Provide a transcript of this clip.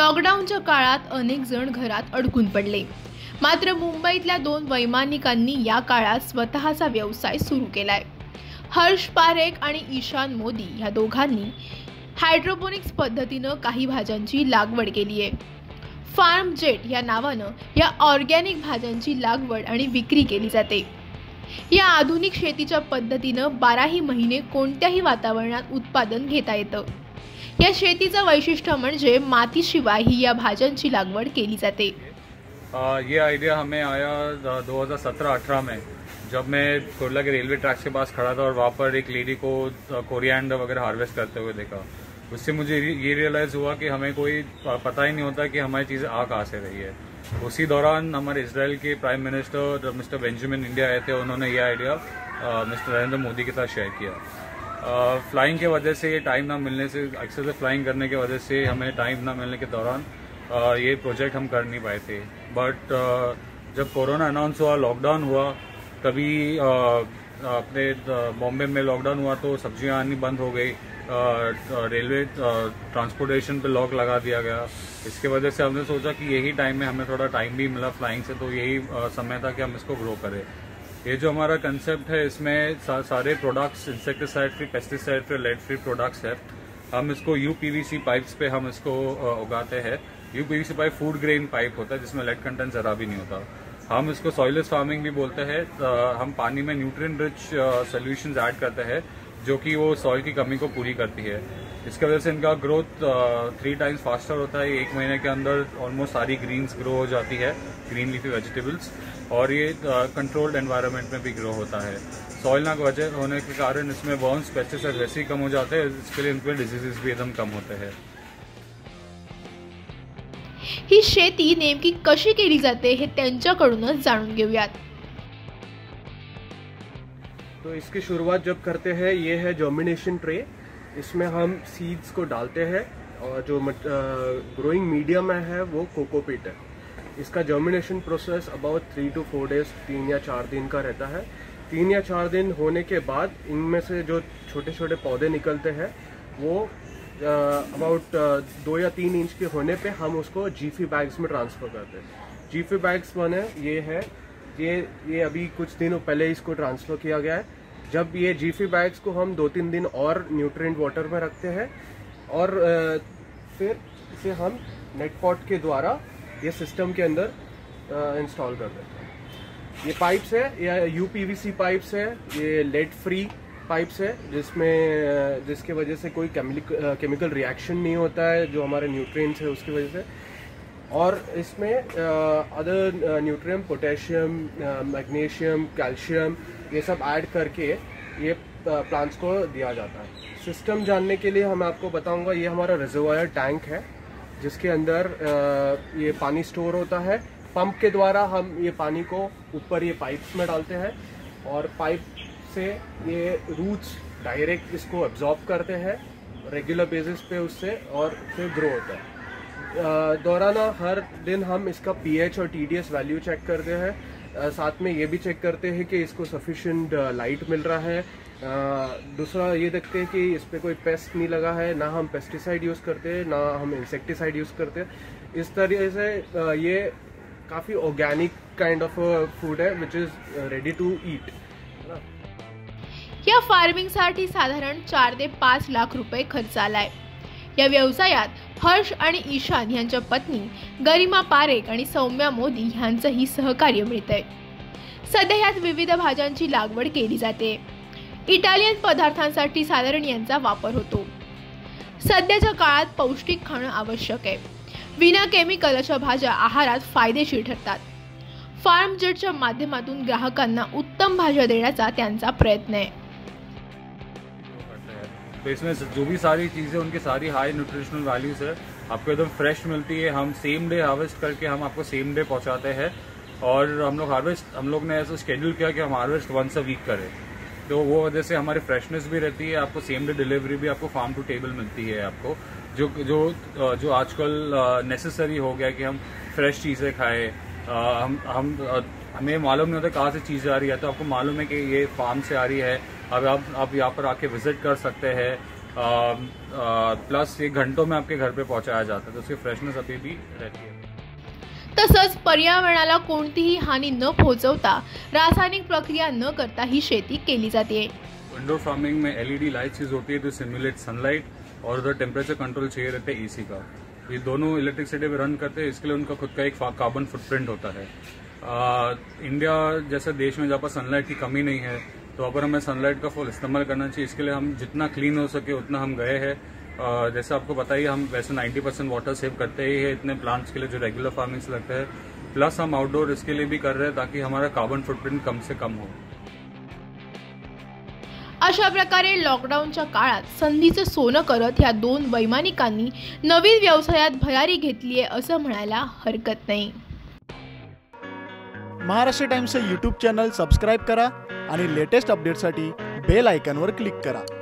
लॉकडाऊनच्या काळात अनेक जण घरात अडकून पडले। मात्र मुंबईतल्या 2 वैमानिकांनी या काळात स्वतःचा व्यवसाय सुरू केलाय। हर्ष पारेख आणि ईशान मोदी या दोघांनी हायड्रोपोनिक्स पद्धतीने काही भाज्यांची लागवड केली आहे। फार्म जेट या नावानं या ऑर्गॅनिक भाज्यांची लागवड आणि विक्री केली जाते। या आधुनिक शेतीच्या पद्धतीनं 12ही महिने कोणत्याही वातावरणात उत्पादन घेता येतं। या शेतीचं वैशिष्ट्य म्हणजे मातीशिवाय ही या भाज्यांची लागवड केली जाते। ये आइडिया हमें आया 2017-18 में, जब मैं कुर्ला के रेलवे ट्रैक के पास खड़ा था और वहाँ पर एक लेडी को कोरिएंडर वगैरह हार्वेस्ट करते हुए देखा। उससे मुझे ये रियलाइज हुआ कि हमें कोई पता ही नहीं होता कि हमारी चीज़ें आ कहाँ से रही है। उसी दौरान हमारे इजराइल के prime minister mister Benjamin India आए थे। उन्होंने ये आइडिया मिस्टर नरेंद्र मोदी के साथ शेयर किया। फ्लाइंग के वजह से, ये टाइम ना मिलने से, अक्सर से फ्लाइंग करने की वजह से हमें टाइम ना मिलने के दौरान ये प्रोजेक्ट हम कर नहीं पाए थे। बट जब कोरोना अनाउंस हुआ, लॉकडाउन हुआ, तभी अपने बॉम्बे में लॉकडाउन हुआ तो सब्जियां आनी बंद हो गई। रेलवे ट्रांसपोर्टेशन पे लॉक लगा दिया गया। इसके वजह से हमने सोचा कि यही टाइम में हमें थोड़ा टाइम भी मिला फ्लाइंग से, तो यही समय था कि हम इसको ग्रो करें। ये जो हमारा कंसेप्ट है, इसमें सारे products insecticide free, pesticide free, lead free products है। हम इसको यूपीवीसी पाइप्स पे हम इसको उगाते हैं। UPVC pipe food grain pipe होता है जिसमें लेड कंटेंट जरा भी नहीं होता। हम इसको सॉइललेस फार्मिंग भी बोलते हैं। हम पानी में न्यूट्रिएंट रिच सॉल्यूशंस ऐड करते हैं जो कि वो सॉइल की कमी को पूरी करती है। इसकी वजह से इनका ग्रोथ 3 टाइम्स फास्टर होता है। 1 महीने के अंदर ऑलमोस्ट सारी ग्रीन्स ग्रो हो जाती है, ग्रीन लीफी वेजिटेबल्स, और ये कंट्रोल्ड एनवायरनमेंट में भी ग्रो होता है। सॉइल ना वजह होने के कारण इसमें वर्म्स, पेस्टिसाइड वैसे ही कम हो जाते हैं। इसके लिए इनके डिजीजेस भी एकदम कम होते हैं। ही शेती नेमकी कशी केली जाते हे त्यांच्याकडूनच जाणून घेऊयात। तो इसकी शुरुआत जब करते हैं, ये है जर्मिनेशन ट्रे। इसमें हम सीड्स को डालते हैं और जो ग्रोइंग मीडियम है वो कोकोपीट है। इसका germination process about 3 to 4 days, 3 या 4 दिन का रहता है। 3 या 4 दिन होने के बाद इनमें से जो छोटे छोटे पौधे निकलते हैं वो अबाउट 2 या 3 इंच के होने पे हम उसको जीफी बैग्स में ट्रांसफर करते हैं। जीफी बैग्स बने ये है, ये अभी कुछ दिनों पहले इसको ट्रांसफर किया गया है। जब ये जीफी बैग्स को हम 2-3 दिन और न्यूट्रिएंट वाटर में रखते हैं और फिर इसे हम नेट पॉट के द्वारा ये सिस्टम के अंदर इंस्टॉल कर देते हैं। ये पाइप्स है, ये यूपीवीसी पाइप्स है, ये लेड फ्री पाइप्स है जिसके वजह से कोई केमिकल रिएक्शन नहीं होता है जो हमारे न्यूट्रिएंट्स है उसकी वजह से। और इसमें other nutrient, potassium, magnesium, calcium, ये सब ऐड करके ये प्लांट्स को दिया जाता है। सिस्टम जानने के लिए मैं आपको बताऊंगा, ये हमारा रिजर्वायर टैंक है जिसके अंदर ये पानी स्टोर होता है। पंप के द्वारा हम ये पानी को ऊपर ये पाइप्स में डालते हैं और पाइप से ये रूट्स डायरेक्ट इसको एब्जॉर्ब करते हैं रेगुलर बेसिस पे उससे, और फिर ग्रो होता है। दौराना हर दिन हम इसका पीएच और टीडीएस वैल्यू चेक करते हैं। साथ में ये भी चेक करते हैं कि इसको सफिशिएंट लाइट मिल रहा है। दूसरा ये देखते हैं कि इस पर कोई पेस्ट नहीं लगा है, ना हम पेस्टिसाइड यूज़ करते हैं ना हम इंसेक्टिसाइड यूज़ करते हैं। इस तरह से ये काफ़ी ऑर्गेनिक काइंड ऑफ फूड है which is ready to eat. या फार्मिंगसाठी साधारण 4 ते 5 लाख रुपये खर्च आलाय। या व्यवसायात हर्ष आणि ईशान यांच्या पत्नी गरिमा पारेख आणि सौम्या मोदी यांचंही सहकार्य मिळतंय। सध्या यात विविध भाज्यांची लागवड केली जाते। इटालियन पदार्थांसाठी साधारण यांचा वापर होतो। सध्याच्या काळात पौष्टिक खाणं आवश्यक आहे। विना केमिकल अशा भाज्या आहारात फायदेशीर ठरतात। फार्म जेटच्या माध्यमातून ग्राहकांना उत्तम भाज्या देण्याचा त्यांचा प्रयत्न आहे। तो इसमें जो भी सारी चीज़ें उनकी सारी हाई न्यूट्रिशनल वैल्यूज है, आपको एकदम फ्रेश मिलती है। हम सेम डे हार्वेस्ट करके हम आपको सेम डे पहुंचाते हैं। और हम लोग ने ऐसा शेड्यूल किया कि हम हार्वेस्ट वंस अ वीक करें, तो वो वजह से हमारी फ्रेशनेस भी रहती है। आपको सेम डे डिलीवरी भी आपको फार्म टू टेबल मिलती है। आपको जो आजकल नेसेसरी हो गया कि हम फ्रेश चीज़ें खाएं। हमें मालूम नहीं होता कहाँ से चीज़ आ रही है, तो आपको मालूम है कि ये फार्म से आ रही है। अब आप यहाँ पर आके विजिट कर सकते हैं। प्लस ये घंटों में आपके घर पे पहुंचाया जाता है, तो उसकी फ्रेशनेस अभी भी रहती है। तसंच पर्यावरणाला कोणतीही हानी न पोहोचवता रासायनिक प्रक्रिया न करता ही शेती केली जाते। इंडोर फार्मिंग में LED लाइट्स यूज होती है तो सिमुलेट सनलाइट, और उधर टेम्परेचर कंट्रोल चाहिए रहता है AC का। ये दोनों इलेक्ट्रिसिटी पे रन करते हैं, इसके लिए उनका खुद का एक कार्बन फुटप्रिंट होता है। इंडिया जैसे देश में जहाँ पर सनलाइट की कमी नहीं है, तो वहाँ पर हमें सनलाइट का फुल इस्तेमाल करना चाहिए। इसके लिए हम जितना क्लीन हो सके उतना हम गए हैं। जैसे आपको पता ही, हम वैसे 90% वाटर सेव करते ही है इतने प्लांट्स के लिए जो रेगुलर फार्मिंग से लगता है, प्लस हम आउटडोर इसके लिए भी कर रहे हैं ताकि हमारा कार्बन फुटप्रिंट कम से कम हो। अशा प्रकारे लॉकडाऊनच्या काळात संधीचं सोनं करत ह्या दोन वैमानिकांनी नवीन व्यवसायात भरारी घेतली आहे असं म्हणायला हरकत नाही। महाराष्ट्र टाइम्सचं यूट्यूब चॅनल सबस्क्राईब करा आणि लेटेस्ट अपडेटसाठी बेल आयकॉनवर क्लिक करा।